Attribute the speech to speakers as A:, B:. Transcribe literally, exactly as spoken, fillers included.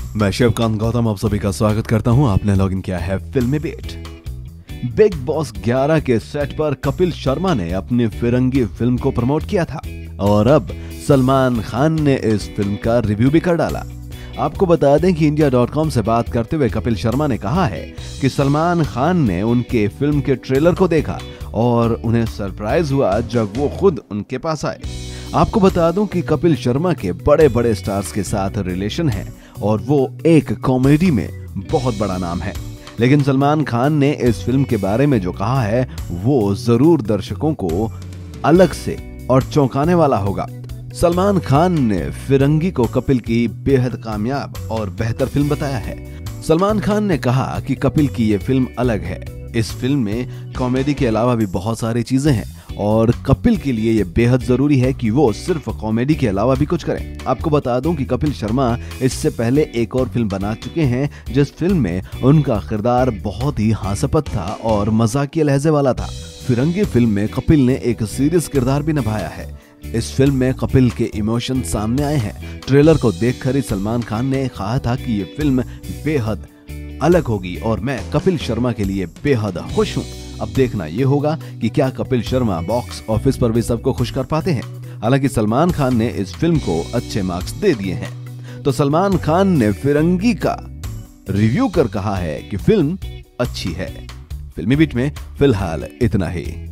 A: मैं शिवकांत गौतम आप सभी का स्वागत करता हूं। आपने लॉगिन किया है फिल्मी बीट। बिग बॉस ग्यारह के सेट पर कपिल शर्मा ने अपनी फिरंगी फिल्म को प्रमोट किया था और अब सलमान खान ने इस फिल्म का रिव्यू भी कर डाला। आपको बता दें कि इंडिया डॉट कॉम से बात करते हुए कपिल शर्मा ने कहा है कि सलमान खान ने उनके फिल्म के ट्रेलर को देखा और उन्हें सरप्राइज हुआ जब वो खुद उनके पास आए। आपको बता दूं कि कपिल शर्मा के बड़े बड़े स्टार्स के साथ रिलेशन है और वो एक कॉमेडी में बहुत बड़ा नाम है, लेकिन सलमान खान ने इस फिल्म के बारे में जो कहा है वो जरूर दर्शकों को अलग से और चौंकाने वाला होगा। सलमान खान ने फिरंगी को कपिल की बेहद कामयाब और बेहतर फिल्म बताया है। सलमान खान ने कहा कि कपिल की ये फिल्म अलग है। इस फिल्म में कॉमेडी के अलावा भी बहुत सारी चीजें हैं और कपिल के लिए ये बेहद जरूरी है कि वो सिर्फ कॉमेडी के अलावा भी कुछ करें। आपको बता दूं कि कपिल शर्मा इससे पहले एक और फिल्म बना चुके हैं जिस फिल्म में उनका किरदार बहुत ही हास्यास्पद था और मजाकिया लहजे वाला था। फिरंगी फिल्म में कपिल ने एक सीरियस किरदार भी निभाया है। इस फिल्म में कपिल के इमोशन सामने आए हैं। ट्रेलर को देखकर ही सलमान खान ने कहा था कि ये फिल्म बेहद अलग होगी और मैं कपिल शर्मा के लिए बेहद खुश हूँ। अब देखना ये होगा कि क्या कपिल शर्मा बॉक्स ऑफिस पर भी सबको खुश कर पाते हैं। हालांकि सलमान खान ने इस फिल्म को अच्छे मार्क्स दे दिए हैं। तो सलमान खान ने फिरंगी का रिव्यू कर कहा है कि फिल्म अच्छी है। फिल्मी बीट में फिलहाल इतना ही।